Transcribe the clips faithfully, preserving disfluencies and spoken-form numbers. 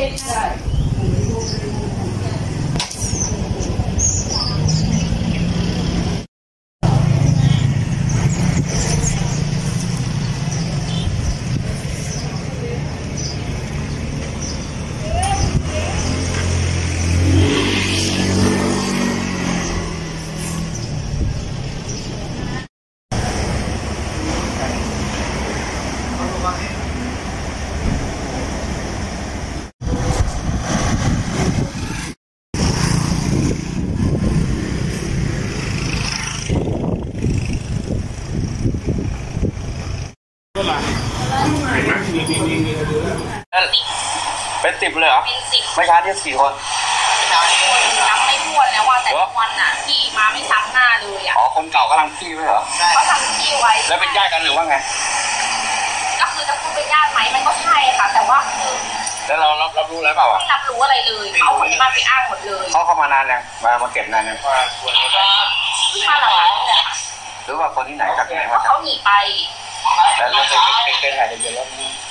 เป็นสิบเลยเหรอเป็นสิบไม่ช้าที่สี่คนคนนับไม่ถ้วนแล้วว่าแต่วันน่ะที่มาไม่ซ้ำหน้าเลยอ่ะอ๋อคนเก่ากำลังขี้ไว้เหรอเขาทำขี้ไว้แล้วเป็นญาติกันหรือว่าไงก็คือจะพูดเป็นญาติไหมมันก็ใช่ค่ะแต่ว่าคือแล้วเรารับรับรู้แล้วเปล่าไม่รับรู้อะไรเลยเขาคนที่มาไปอ้างหมดเลยเขาเข้ามานานยังมามาเก็บนานยังที่มาหลังร้านเนี่ยหรือว่าคนที่ไหนจากไหนว่าเขาหนีไปแล้วเราเคยเคยถ่ายทะเบียนรถ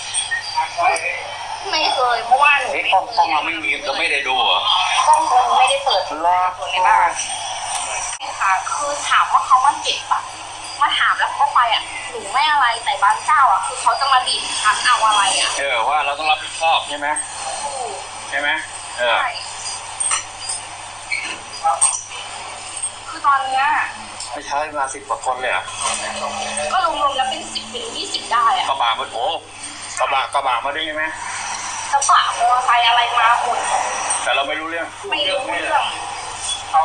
ไม่เคยเพราะว่าหนูกล้องกล้องเราไม่มีเราไม่ได้ดูเหรอกล้องตัวนี้ไม่ได้เปิดในบ้านค่ะคือถามว่าเขามาเก็บอะมาถามแล้วเขาไปอ่ะหนูไม่อะไรแต่บ้านเจ้าอ่ะคือเขาจะมาบีบคั้นเอาอะไรอ่ะเออว่าเราต้องรับผิดชอบใช่ไหมใช่ไหมเออคือตอนเนี้ยไม่ใช่มาสิบกว่าคนเลยอ่ะก็รวมๆแล้วเป็นสิบเป็นยี่สิบได้อ่ะกระบะมันโอ้กระบะกระบะมาได้ไหมกระบะมอเตอร์ไซค์อะไรมาหมดแต่เราไม่รู้เรื่องไม่รู้เรื่องเขา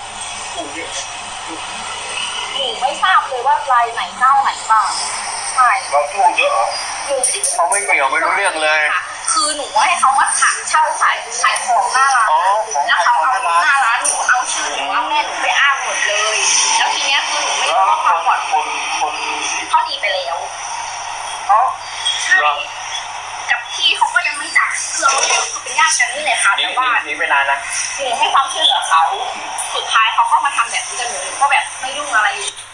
หนูไม่ทราบเลยว่ารายไหนเจ้าไหนบ้างใช่เราพูดเยอะเหรอเขาไม่เกี่ยวไม่รู้เรื่องเลยคือหนูให้เขามาขายเช่าขายขายของหน้าร้านแล้วเขาเอาหน้าร้านหนูเอาชื่อหนูเอาแม่หนูไปอ้างหมดเลยแล้วทีเนี้ยคือหนูไม่รู้ว่าความปลอดภัยเขาดีไปแล้วเขาใช่กับพี่เขาก็ยังไม่จ่ายคือเราเนี่ยคือเป็นญาติกันนี่แหละค่ะแต่ว่าหนีไปนานนะหนูให้ความช่วยเหลือเขาสุดท้ายเขาก็มาทำแบบนี้กับหนูก็แบบไม่ยุ่งอะไร